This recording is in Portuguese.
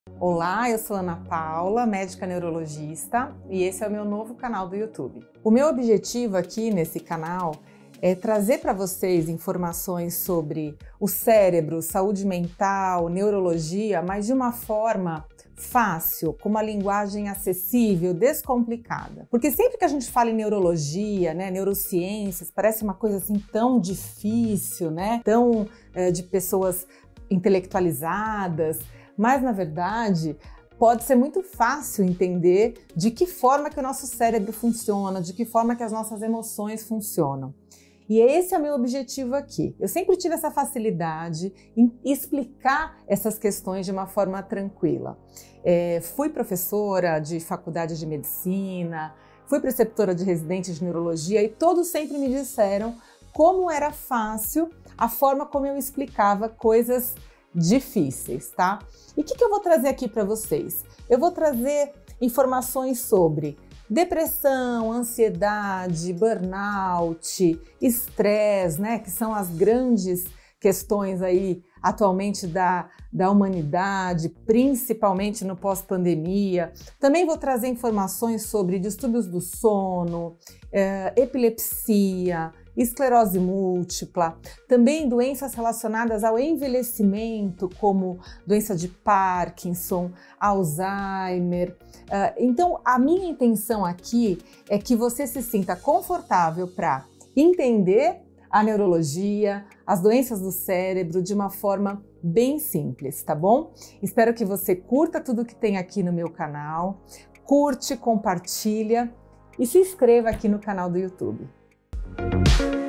Olá, eu sou Ana Paula, médica neurologista, e esse é o meu novo canal do YouTube. O meu objetivo aqui nesse canal é trazer para vocês informações sobre o cérebro, saúde mental, neurologia, mas de uma forma fácil, com uma linguagem acessível, descomplicada. Porque sempre que a gente fala em neurologia, neurociências, parece uma coisa assim tão difícil, tão de pessoas intelectualizadas, mas na verdade pode ser muito fácil entender de que forma que o nosso cérebro funciona, de que forma que as nossas emoções funcionam. E esse é o meu objetivo aqui. Eu sempre tive essa facilidade em explicar essas questões de uma forma tranquila. Fui professora de faculdade de medicina, fui preceptora de residente de neurologia e todos sempre me disseram como era fácil a forma como eu explicava coisas difíceis, tá? E o que eu vou trazer aqui para vocês? Eu vou trazer informações sobre depressão, ansiedade, burnout, estresse, que são as grandes questões aí atualmente da humanidade, principalmente no pós-pandemia. Também vou trazer informações sobre distúrbios do sono, epilepsia, esclerose múltipla, também doenças relacionadas ao envelhecimento, como doença de Parkinson, Alzheimer. Então, a minha intenção aqui é que você se sinta confortável para entender a neurologia, as doenças do cérebro de uma forma bem simples, tá bom? Espero que você curta tudo que tem aqui no meu canal, curte, compartilha e se inscreva aqui no canal do YouTube.